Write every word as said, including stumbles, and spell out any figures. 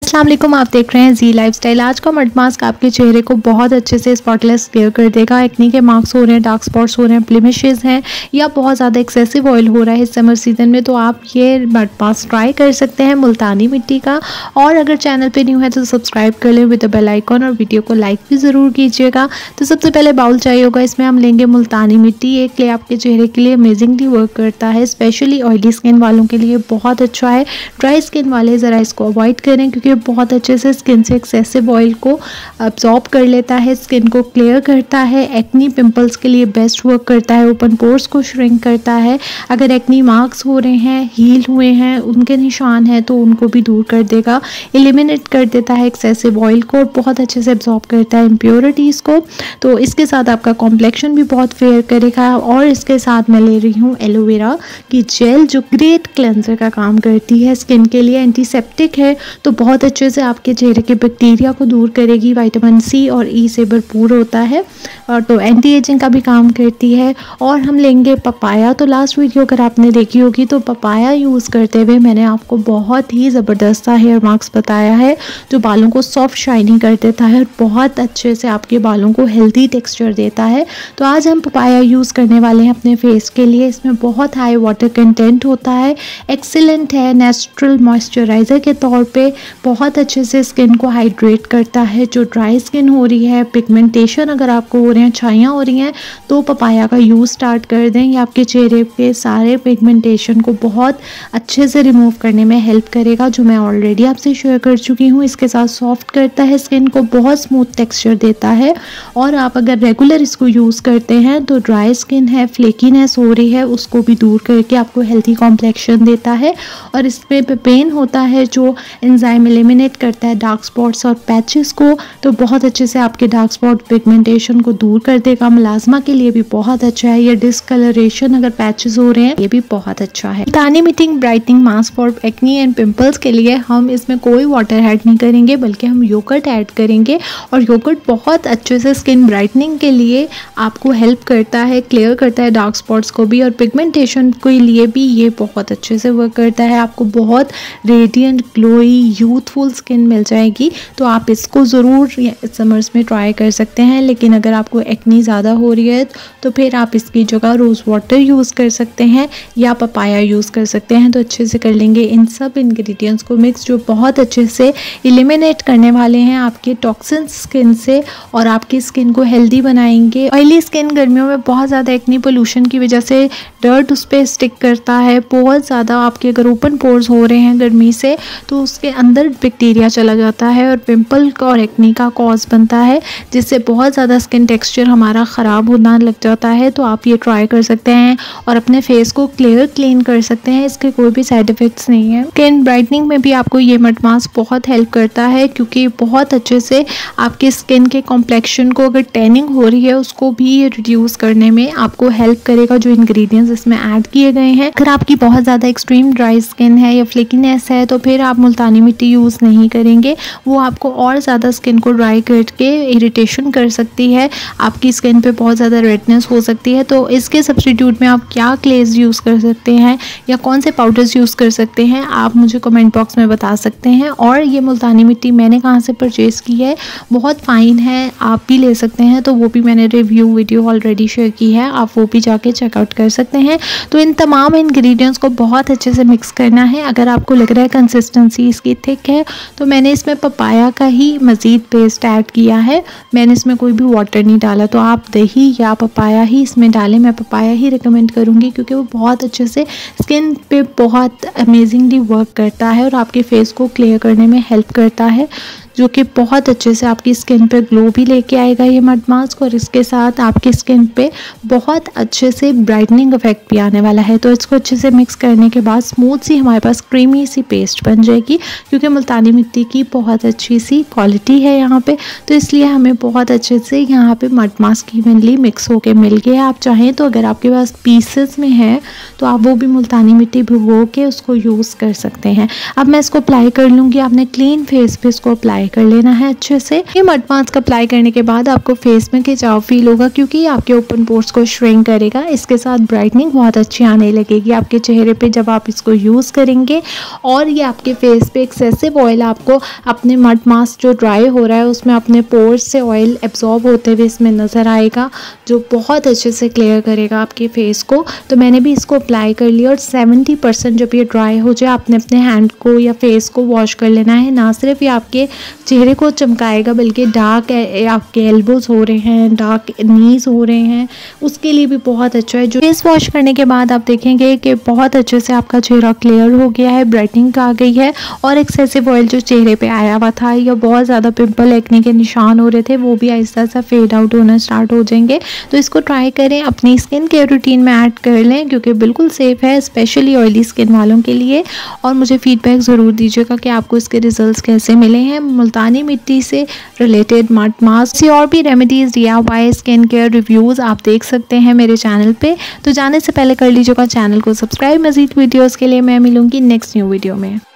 अस्सलाम वालेकुम, आप देख रहे हैं जी लाइफस्टाइल। आज का मड मास्क आपके चेहरे को बहुत अच्छे से स्पॉटलेस क्लियर कर देगा। एक्नी के मार्क्स हो रहे हैं, डार्क स्पॉट्स हो रहे हैं, ब्लेमिशेस हैं या बहुत ज़्यादा एक्सेसिव ऑयल हो रहा है इस समर सीजन में, तो आप ये मड मास्क ट्राई कर सकते हैं मुल्तानी मिट्टी का। और अगर चैनल पे न्यू है तो सब्सक्राइब कर लें विद द बेल आइकॉन और वीडियो को लाइक भी ज़रूर कीजिएगा। तो सबसे पहले बाउल चाहिए होगा, इसमें हम लेंगे मुल्तानी मिट्टी। ये क्ले आपके चेहरे के लिए अमेजिंगली वर्क करता है, स्पेशली ऑयली स्किन वालों के लिए बहुत अच्छा है। ड्राई स्किन वाले ज़रा इसको अवॉइड करें क्योंकि बहुत अच्छे से स्किन से एक्सेसिव ऑयल को अब्जॉर्ब कर लेता है, स्किन को क्लियर करता है। एक्नी पिंपल्स के लिए बेस्ट वर्क करता है, ओपन पोर्स को श्रिंक करता है। अगर एक्नी मार्क्स हो रहे हैं, हील हुए हैं, उनके निशान हैं तो उनको भी दूर कर देगा, एलिमिनेट कर देता है एक्सेसिव ऑयल को और बहुत अच्छे से अब्जॉर्ब करता है इम्प्योरिटीज़ को। तो इसके साथ आपका कॉम्प्लेक्शन भी बहुत फेयर करेगा। और इसके साथ मैं ले रही हूँ एलोवेरा की जेल, जो ग्रेट क्लेंजर का काम करती है स्किन के लिए, एंटीसेप्टिक है तो बहुत अच्छे से आपके चेहरे के बैक्टीरिया को दूर करेगी। विटामिन सी और ई से भरपूर होता है और तो एंटी एजिंग का भी काम करती है। और हम लेंगे पपाया। तो लास्ट वीडियो अगर आपने देखी होगी तो पपाया यूज़ करते हुए मैंने आपको बहुत ही ज़बरदस्त सा हेयर मास्क बताया है जो बालों को सॉफ्ट शाइनिंग कर देता है और बहुत अच्छे से आपके बालों को हेल्दी टेक्सचर देता है। तो आज हम पपाया यूज़ करने वाले हैं अपने फेस के लिए। इसमें बहुत हाई वाटर कंटेंट होता है, एक्सीलेंट है, नेचुरल मॉइस्चराइज़र के तौर पे बहुत अच्छे से स्किन को हाइड्रेट करता है। जो ड्राई स्किन हो रही है, पिगमेंटेशन अगर आपको हो रहे हैं, छाइयाँ हो रही हैं, तो पपाया का यूज़ स्टार्ट कर दें। ये आपके चेहरे पे सारे पिगमेंटेशन को बहुत अच्छे से रिमूव करने में हेल्प करेगा, जो मैं ऑलरेडी आपसे शेयर कर चुकी हूँ। इसके साथ सॉफ्ट करता है स्किन को, बहुत स्मूथ टेक्सचर देता है। और आप अगर रेगुलर इसको यूज़ करते हैं तो ड्राई स्किन है, फ्लेकीनेस हो रही है, उसको भी दूर करके आपको हेल्थी कॉम्प्लेक्शन देता है। और इसमें पेन होता है जो एंजाइम एलिमिनेट करता है डार्क स्पॉट्स और पैचेस को, तो बहुत अच्छे से आपके डार्क स्पॉट पिगमेंटेशन को दूर कर देगा। मुलाजमा के लिए भी बहुत अच्छा है। ये डिस्कलरेशन अगर पैचेस हो रहे हैं ये भी बहुत अच्छा है। Multani mitti brightening mask for acne and pimples के लिए हम इसमें कोई वाटर ऐड नहीं करेंगे बल्कि हम योगर्ट ऐड करेंगे। और योगर्ट बहुत अच्छे से स्किन ब्राइटनिंग के लिए आपको हेल्प करता है, क्लियर करता है डार्क स्पॉट्स को भी, और पिगमेंटेशन के लिए भी ये बहुत अच्छे से वर्क करता है। आपको बहुत रेडियंट, ग्लोई, यूथफुल स्किन मिल जाएगी। तो आप इसको ज़रूर समर्स में ट्राई कर सकते हैं। लेकिन अगर आपको एक्नी ज़्यादा हो रही है तो फिर आप इसकी जगह रोज़ वाटर यूज़ कर सकते हैं या पपाया यूज़ कर सकते हैं। तो अच्छे से कर लेंगे इन सब इंग्रेडिएंट्स को मिक्स, जो बहुत अच्छे से एलिमिनेट करने वाले हैं आपके टॉक्सिन्स स्किन से और आपकी स्किन को हेल्दी बनाएंगे। ऑयली स्किन गर्मियों में बहुत ज़्यादा एक्नी पोल्यूशन की वजह से डर्ट उस पर स्टिक करता है, बहुत ज़्यादा आपके अगर ओपन पोर्स हो रहे हैं गर्मी से तो उसके अंदर बैक्टीरिया चला जाता है और पिंपल और एक्नी का कॉज बनता है, जिससे बहुत ज़्यादा स्किन टेक्सचर हमारा ख़राब होना लग जाता है। तो आप ये ट्राई कर सकते हैं और अपने फेस को क्लियर क्लीन कर सकते हैं। इसके कोई भी साइड इफ़ेक्ट्स नहीं है। स्किन ब्राइटनिंग में भी आपको ये मड मास्क बहुत हेल्प करता है क्योंकि बहुत अच्छे से आपके स्किन के कॉम्प्लेक्शन को, अगर टैनिंग हो रही है उसको भी रिड्यूस करने में आपको हेल्प करेगा, जो इंग्रेडिएंट्स इसमें ऐड किए गए हैं। अगर आपकी बहुत ज़्यादा एक्सट्रीम ड्राई स्किन है या फ्लेकीनेस है तो फिर आप मुल्तानी मिट्टी यूज़ नहीं करेंगे, वो आपको और ज़्यादा स्किन को ड्राई करके इरिटेशन कर सकती है, आपकी स्किन पे बहुत ज़्यादा रेडनेस हो सकती है। तो इसके सब्स्टिट्यूट में आप क्या क्लेज यूज़ कर सकते हैं या कौन से पाउडर्स यूज़ कर सकते हैं आप मुझे कमेंट बॉक्स में बता सकते हैं। और ये मुल्तानी मिट्टी मैंने कहाँ से परचेज़ की है, बहुत फ़ाइन है, आप भी ले सकते हैं। तो वो भी मैंने रिव्यू वीडियो ऑलरेडी शेयर की है, आप वो भी जाके चेकआउट कर सकते हैं। तो इन तमाम इंग्रेडिएंट्स को बहुत अच्छे से मिक्स करना है। अगर आपको लग रहा है कंसिस्टेंसी इसकी थिक है तो मैंने इसमें पपाया का ही मज़ीद पेस्ट ऐड किया है, मैंने इसमें कोई भी वाटर नहीं डाला। तो आप दही या पपाया ही इसमें डालें, मैं पपाया ही रिकमेंड करूँगी क्योंकि वो बहुत अच्छे से स्किन पे बहुत अमेजिंगली वर्क करता है और आपके फेस को क्लियर करने में हेल्प करता है, जो कि बहुत अच्छे से आपकी स्किन पे ग्लो भी लेके आएगा ये मड मास्क। और इसके साथ आपकी स्किन पे बहुत अच्छे से ब्राइटनिंग इफेक्ट भी आने वाला है। तो इसको अच्छे से मिक्स करने के बाद स्मूथ सी हमारे पास क्रीमी सी पेस्ट बन जाएगी, क्योंकि मुल्तानी मिट्टी की बहुत अच्छी सी क्वालिटी है यहाँ पे, तो इसलिए हमें बहुत अच्छे से यहाँ पे मड मास्क इवनली मिक्स होके मिल गया। आप चाहें तो अगर आपके पास पीसेस में है तो आप वो भी मुल्तानी मिट्टी भिगो के उसको यूज़ कर सकते हैं। अब मैं इसको अप्लाई कर लूँगी। आपने क्लीन फेस पे इसको अप्लाई अप्लाई कर लेना है अच्छे से। ये मड मास्क अप्लाई करने के बाद आपको फेस में खिंचाव फील होगा क्योंकि आपके ओपन पोर्स को श्रिंक करेगा। इसके साथ ब्राइटनिंग बहुत अच्छी आने लगेगी आपके चेहरे पे जब आप इसको यूज़ करेंगे। और ये आपके फेस पे एक्सेसिव ऑयल आपको अपने मड मास्क जो ड्राई हो रहा है उसमें अपने पोर्स से ऑयल एब्जॉर्ब होते हुए इसमें नज़र आएगा, जो बहुत अच्छे से क्लियर करेगा आपके फेस को। तो मैंने भी इसको अप्लाई कर लिया और सेवेंटी परसेंट जब ये ड्राई हो जाए आपने अपने हैंड को या फेस को वॉश कर लेना है। ना सिर्फ ये आपके चेहरे को चमकाएगा बल्कि डार्क आपके एल्बोज हो रहे हैं, डार्क नीज हो रहे हैं, उसके लिए भी बहुत अच्छा है। जो फेस वॉश करने के बाद आप देखेंगे कि बहुत अच्छे से आपका चेहरा क्लियर हो गया है, ब्राइटनिंग आ गई है और एक्सेसिव ऑयल जो चेहरे पे आया हुआ था या बहुत ज़्यादा पिंपल एक्ने के निशान हो रहे थे वो भी आहिस्ता सा फेड आउट होना स्टार्ट हो जाएंगे। तो इसको ट्राई करें, अपनी स्किन केयर रूटीन में ऐड कर लें क्योंकि बिल्कुल सेफ़ है स्पेशली ऑयली स्किन वालों के लिए। और मुझे फीडबैक ज़रूर दीजिएगा कि आपको इसके रिजल्ट्स कैसे मिले हैं। मुल्तानी मिट्टी से रिलेटेड मड मास्क से और भी remedies D I Y skin care reviews आप देख सकते हैं मेरे चैनल पे। तो जाने से पहले कर लीजिएगा चैनल को सब्सक्राइब। मज़ीद वीडियोज़ के लिए मैं मिलूँगी नेक्स्ट न्यू वीडियो में।